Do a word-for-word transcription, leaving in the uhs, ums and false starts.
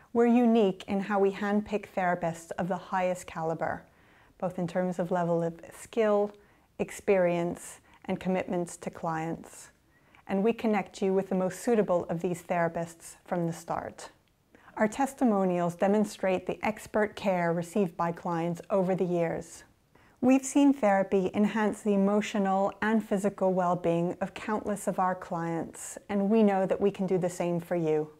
We're unique in how we handpick therapists of the highest caliber, both in terms of level of skill, experience, and commitments to clients. And we connect you with the most suitable of these therapists from the start. Our testimonials demonstrate the expert care received by clients over the years. We've seen therapy enhance the emotional and physical well-being of countless of our clients, and we know that we can do the same for you.